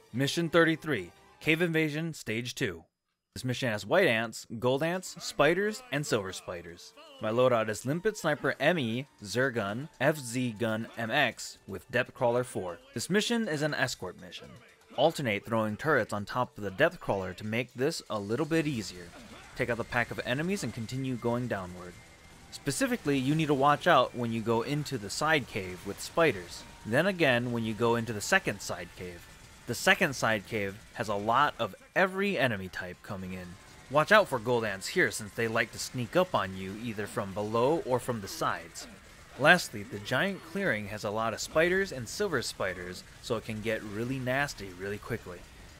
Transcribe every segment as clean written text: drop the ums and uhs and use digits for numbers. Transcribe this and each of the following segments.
Mission 33, Cave Invasion Stage 2. This mission has white ants, gold ants, spiders, and silver spiders. My loadout is Limpet Sniper ME, ZEXR-GUN, FZ-GUN MX with Depth Crawler 4. This mission is an escort mission. Alternate throwing turrets on top of the depth crawler to make this a little bit easier. Take out the pack of enemies and continue going downward. Specifically, you need to watch out when you go into the side cave with spiders. Then again when you go into the second side cave. The second side cave has a lot of every enemy type coming in. Watch out for gold ants here since they like to sneak up on you either from below or from the sides. Lastly, the giant clearing has a lot of spiders and silver spiders, so it can get really nasty really quickly.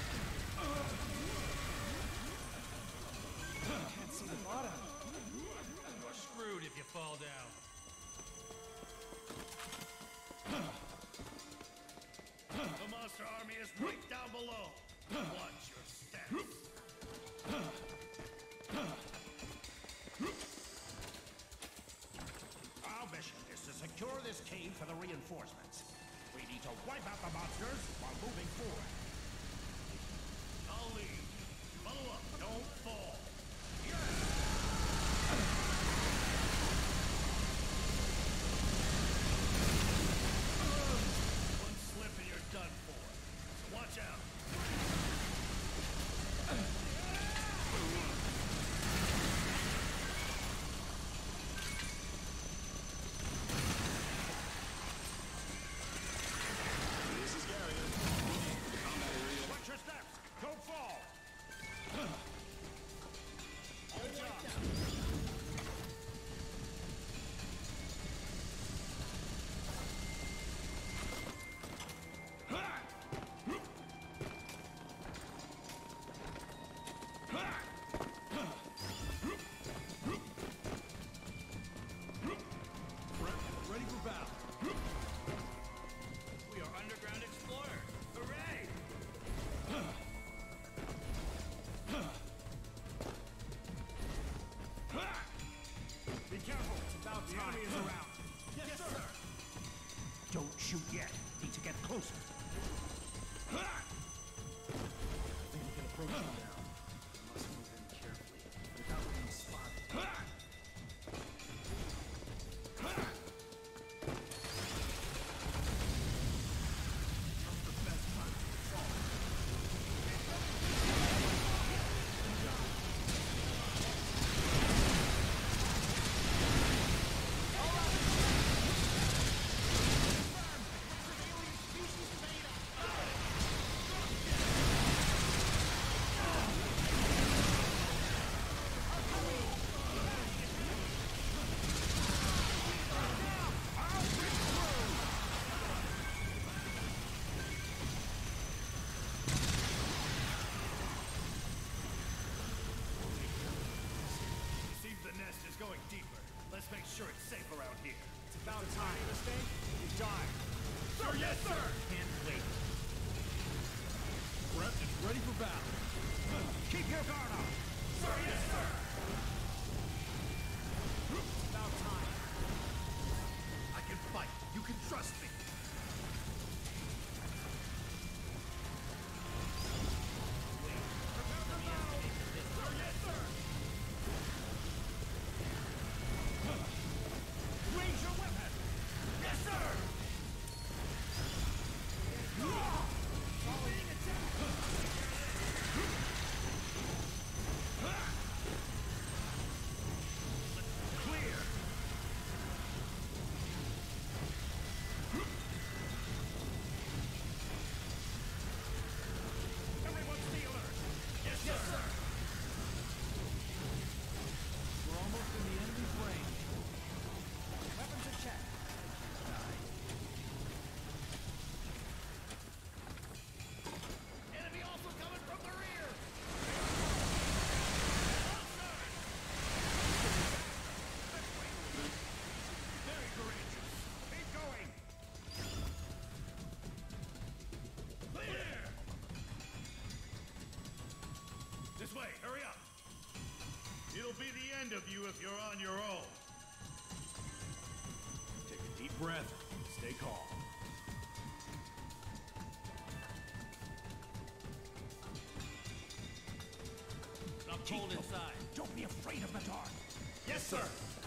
Can't see the bottom. You're screwed if you fall down. The monster army is right down below. Watch your steps. Our mission is to secure this cave for the reinforcements. We need to wipe out the monsters while moving forward. I'll lead. Follow up. Don't fall. One slip and you're done for. So watch out. Watch your steps. Don't fall. Good job. Ready for battle. We are underground explorers. Hooray! Be careful. It's about time. The enemy is around. Yes, sir. Don't shoot yet. Need to get closer. I think we can approach them now. We must move in carefully without being spotted. Going deeper. Let's make sure it's safe around here. It's about time. Mistake? You die. Sir, yes, sir! Can't wait. Rep is ready for battle. Keep your guard up. Sir, yes, sir! It's about time. I can fight. You can trust me. Prepare for battle. Sir, yes, sir! Raise your weapon! Yes, sir! Being attacked! Clear! Everyone stay alert! Yes, sir! We're almost in the enemy's range. Weapons in check. Enemy also coming from the rear. Very courageous. Keep going. Clear. This way. Hurry up. It'll be the end of you if you're on your own. Take a deep breath. Stay calm. hold inside. Don't be afraid of the dark. Yes, sir.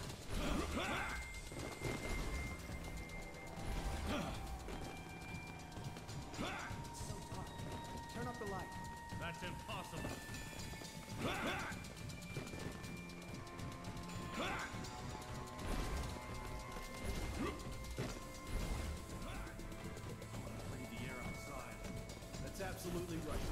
It's so dark. Turn up the light. That's impossible. Breathe the air outside. That's absolutely right.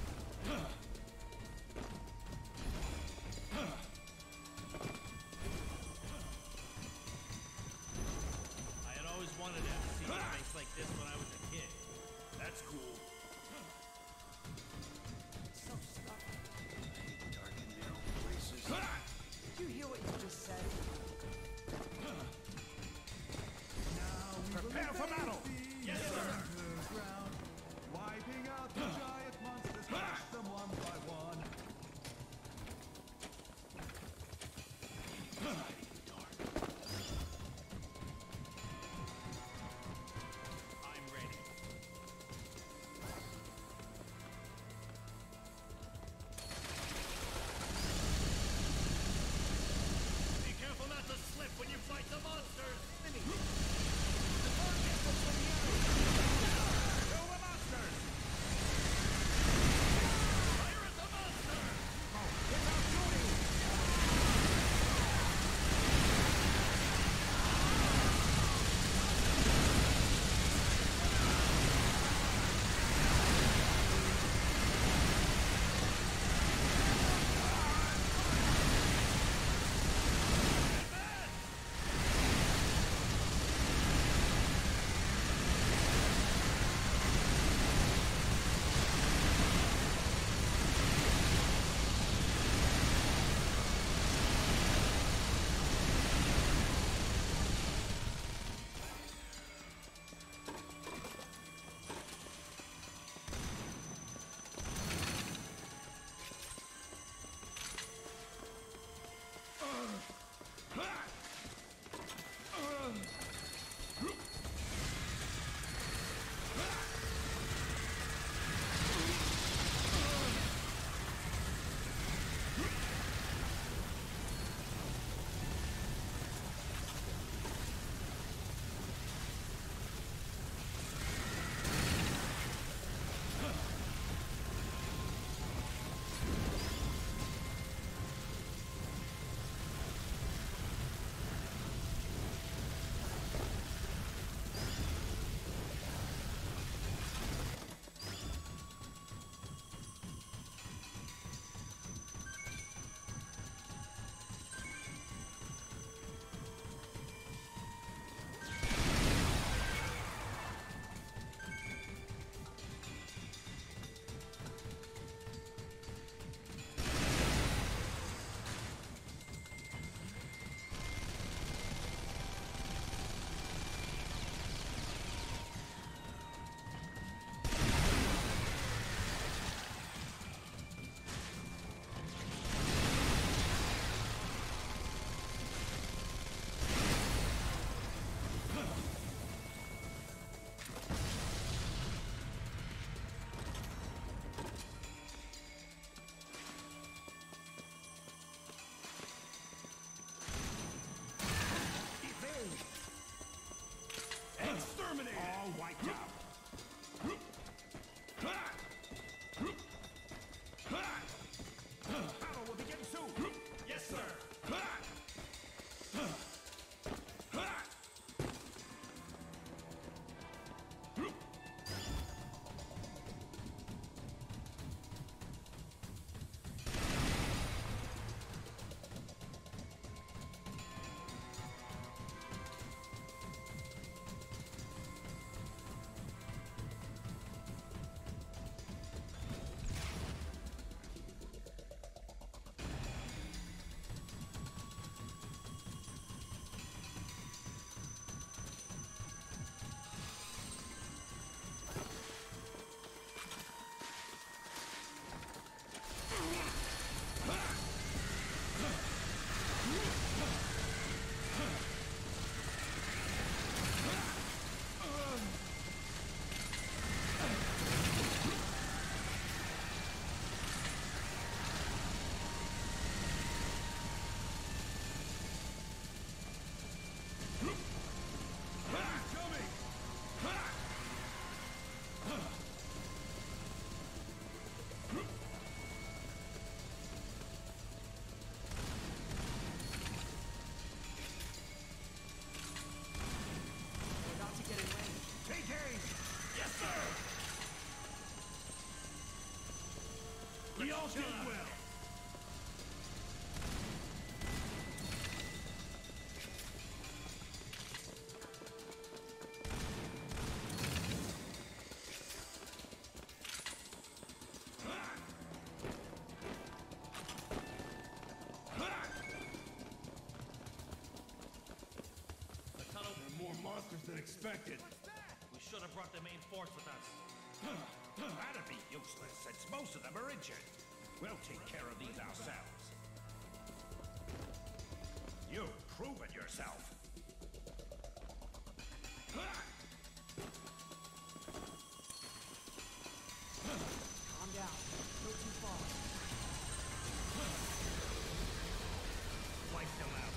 I had always wanted to see a place like this when I was a kid. That's cool. It's so stuck. Dark and narrow places. Did you hear what you just said? Prepare for battle! Yes, sir! Wiping out the giant monsters, crush them one by one. I'm ready. Be careful not to slip when you fight the monsters! Kill the monsters! Fire at the monster! Exterminate! All wiped out. Battle will begin soon. Yes, sir. We all did well. More monsters than expected. We should have brought the main force with us. That'd be useless, since most of them are injured. We'll take care of these ourselves. You've proven yourself. Calm down. Go too far. Wipe them out.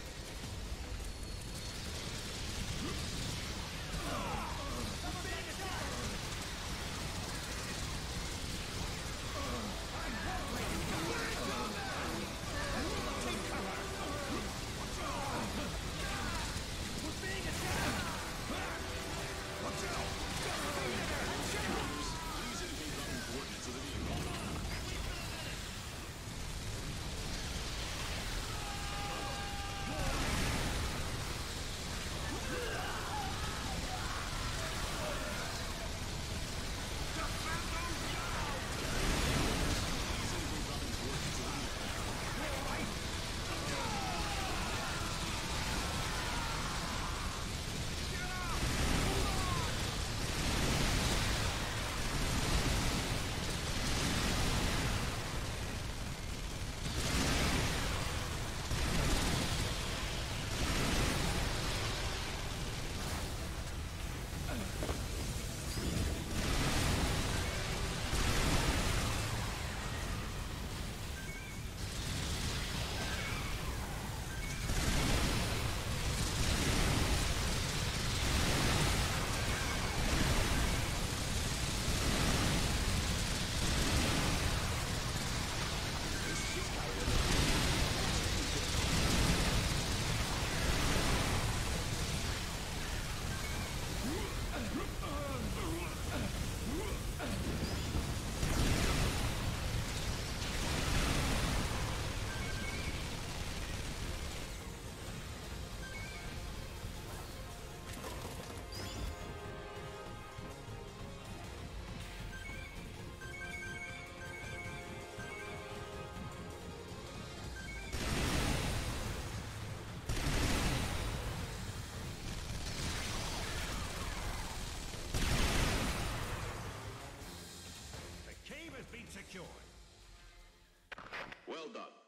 The cave has been secured. Well done.